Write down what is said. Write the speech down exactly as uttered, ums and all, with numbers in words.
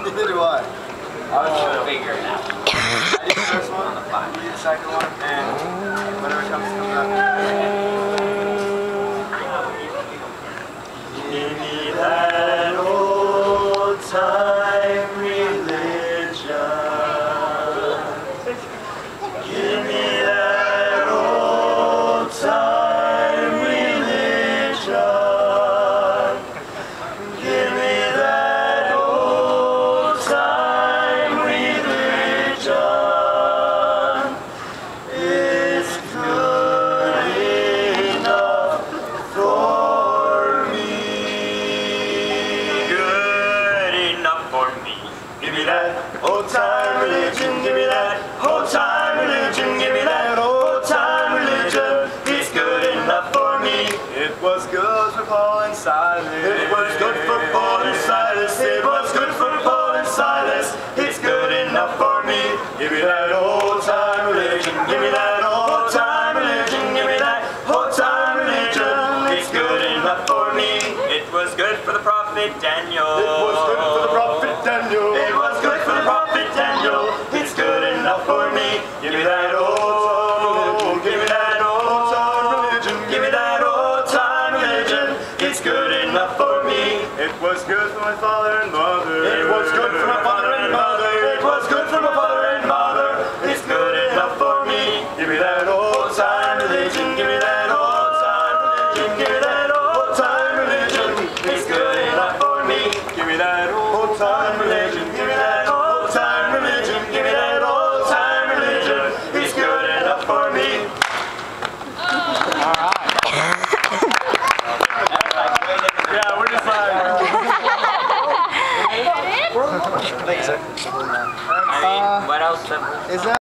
Neither do I. I was trying to figure it out. I did the first one, On the fly. you did the second one, and whatever comes, comes up. Give me that old time religion. Give me that old time religion. Give me that old time religion. It's good enough for me. Good enough for me. Give me that old time religion. Give me that old time religion. Give me that old time religion. It's good enough for me. It was good for Paul and Silas. It was good for Paul and Silas. It was good for Paul and Silas. It's good enough for me. Give me that old time religion. Give me that old time religion. Give me that old time religion. It's good enough for me. It was good for the prophet Daniel. It was good for the prophet Daniel. It was good for the prophet Daniel. It's good enough for me. Give me that old, give me that old time religion. Give me that old time religion. It's good enough for me. It was good for my father and mother. It was good for my father and mother. It was good for my father and mother. It's good enough for me. Give me that old time religion. Give me that old time religion. Give me that old time religion. It's good enough for me. Give me that old time religion. Give me that old time religion. Give me that old time religion. It's good enough for me. Yeah, we're just like. I mean, what else? Is that?